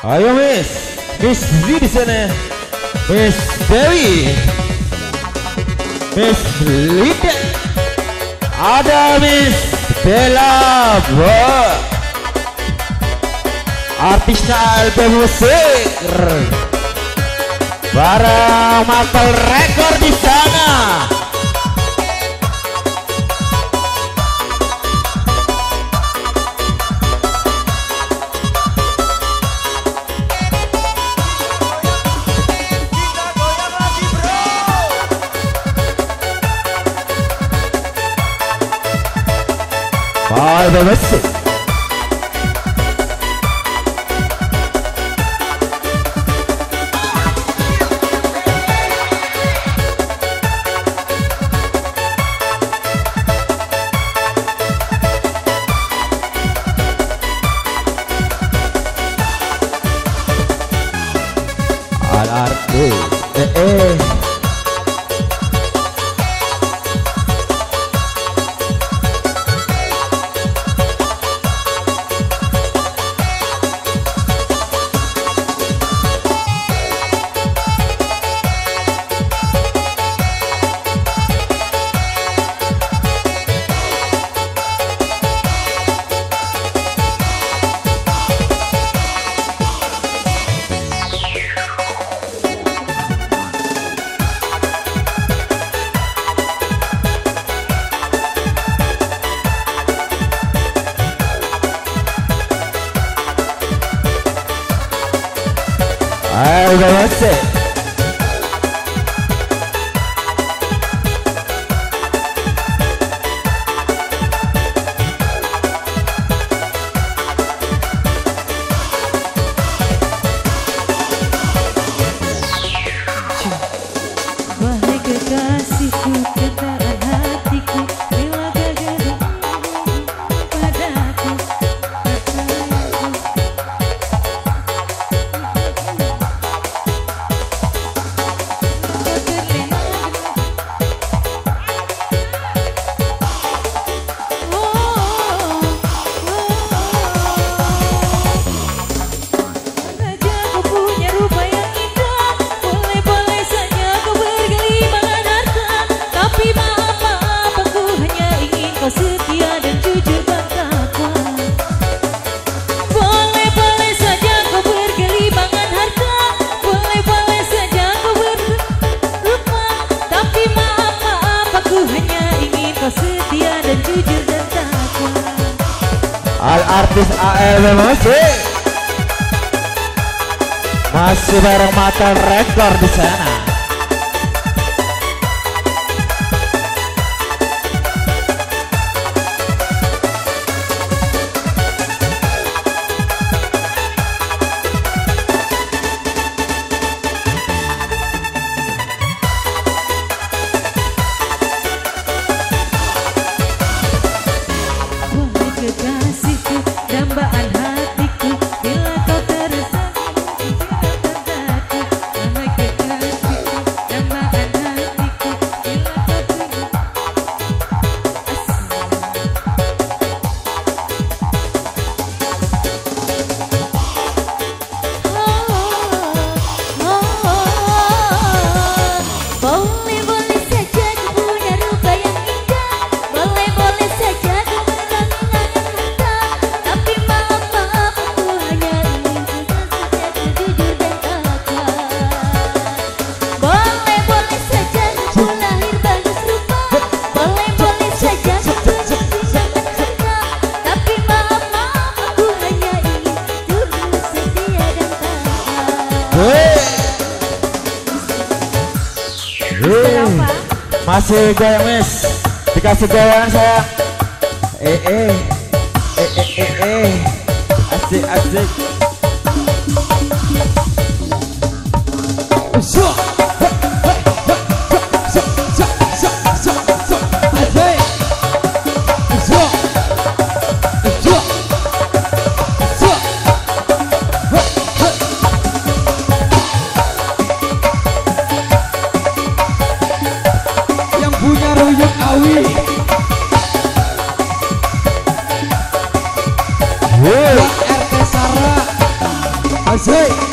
Ayo Miss Dwi di sana, Miss Dewi, Miss Lida, ada Miss Bella, artisnya album musik, barang Matal Record di sana. Album musik. Ayo masih. Wahai kekasihku, kendaraan hatiku, bila gagal padaku. Setia dan jujur dan takwa. Boleh-boleh saja kau bergelimangan harta, boleh-boleh saja kau berrupa, tapi maaf aku hanya ingin kau setia dan jujur dan takwa. Artis ALB masih bareng Matal Record di sana. Kekasihku, dambaan hatiku, bila kau tersakiti cintaku. Wahai kekasihku, dambaan hatiku, bila kau boleh-boleh saja kau punya rupa yang indah, boleh-boleh saja kau masih goyang Miss, dikasih goyang sayang. Asik asik. Buat RT Sarah Joy.